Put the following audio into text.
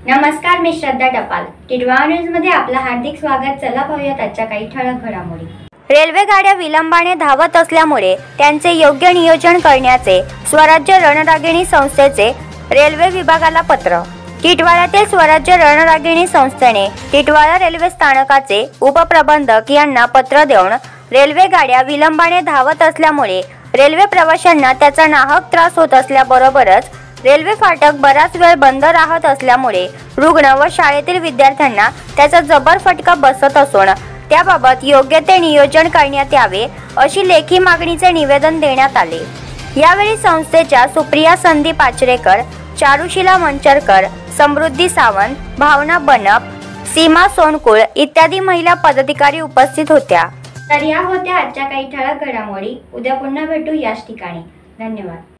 नमस्कार, मी श्रद्धा टपाल. टिटवा न्यूज मध्ये आपलं हार्दिक स्वागत. चला पाहूयात आजच्या काही ठळक घडामोडी. रेल्वे गाड्या विलंबाने धावत असल्यामुळे त्यांचे योग्य नियोजन करण्याचे स्वराज्य रणरागिणी संस्थेचे रेल्वे विभागाला पत्र. टिटवाळ्यातील स्वराज्य रणरागिणी संस्थेने टिटवाळा रेल्वे स्थानकाचे उपप्रबंधक यांना पत्र देऊन रेल्वे गाड्या विलंबाने धावत असल्यामुळे रेल्वे प्रवाशांना त्याचा नाहक त्रास होत असल्याबरोबरच रेल्वे फाटक बराच वेळ बंद राहत असल्यामुळे रुग्ण व शाळेतील विद्यार्थ्यांना त्याचा जबर फटका बसत असून त्याबाबत योग्य ते नियोजन करण्यात यावे अशी लेखी मागणीचे निवेदन देण्यात आले. यावेळी संस्थेच्या सुप्रिया संदीप आचरेकर, चारुशिला मंचरकर, समृद्धी सावंत, भावना बनप, सीमा सोनकुळ इत्यादी महिला पदाधिकारी उपस्थित होत्या. तर या होत्या आजच्या काही ठळक घडामोडी. उद्या पुन्हा भेटू याच ठिकाणी. धन्यवाद.